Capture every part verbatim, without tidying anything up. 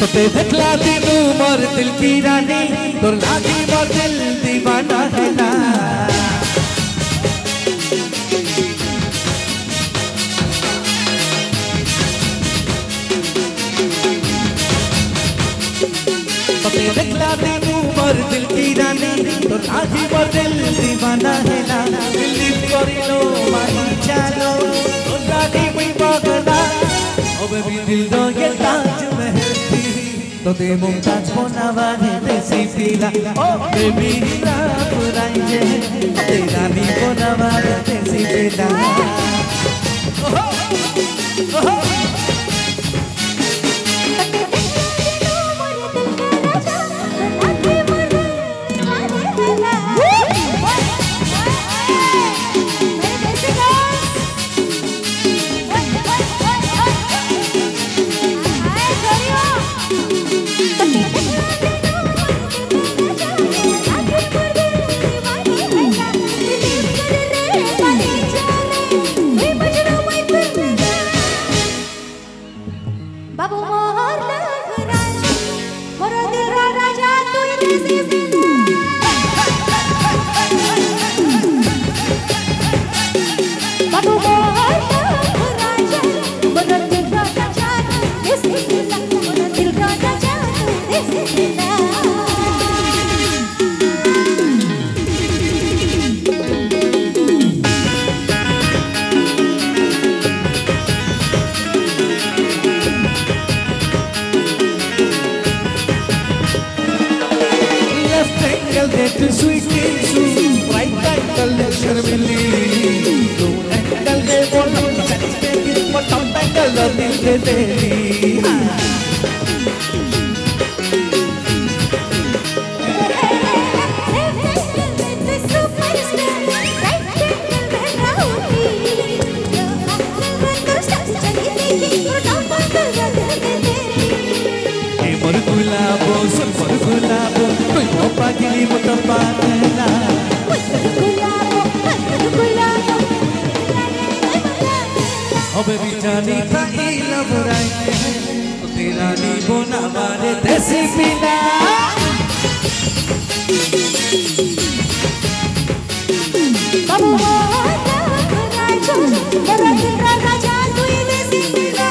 ते देखला दिनू मोर दिल की रानी तोर लागी मोर दिल दीवाना है ना ते देखला दिनू मोर दिल की रानी तोर लागी मोर दिल दीवाना है ना दिल करिलो माही चालो तोर लागी मुई बगदा ओ बेबी दिल दो ये ताज महल तो दे मुमताज बनावाने देसी पीला ओ बेबी हीरा पुराइए ते रानी बनावाने देसी पीला ओहो ओहो Too sweet, too bright, bright color, Sharmili. Two angle de bola, chante ki bottom angle dil de deli. Gulabo, super gulabo, koi mopa gili muta patela. Gulabo, gulabo. Oh baby जानी था ये love right है, तो तेरा नी बोना वाले देसी पीला. बाबू राजा, राजा, राजा राजा तू ये देसी पीला.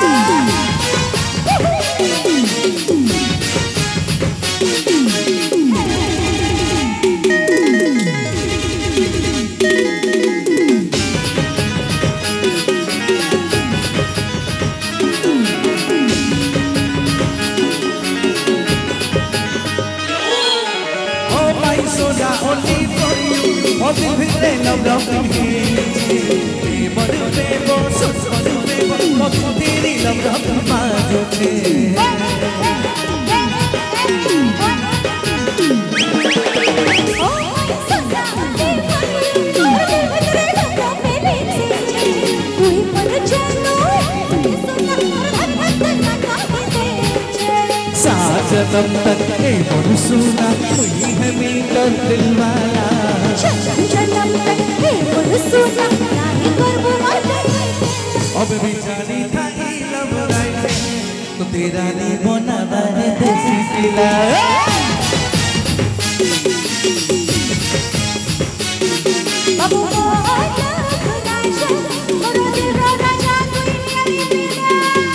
Only for you, all the people love love me. Be more bebo, so so bebo, all the people love love me. जन्म तक के मोर सुना हुई है मीटर दिल वाला जन्म तक के मोर सुना नहीं करबो अब भी जानी था ये लव राइट तो तेरा नी बोना बारे देसी पीला बाबू राजा राजा मोर दिल राजा तू ही पीला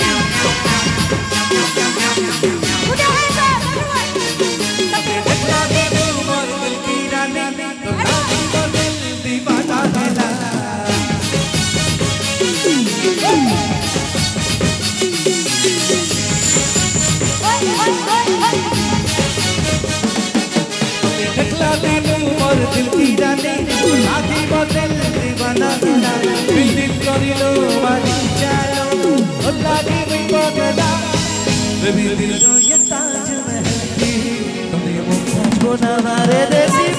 दिल की जाने आधी बोतल दीवाना बिना दिल दिल करिलो मारी चालो लागी में बगदा बेबी दिल जो ये ताज महल की तुमने मुझको ना मारे देसी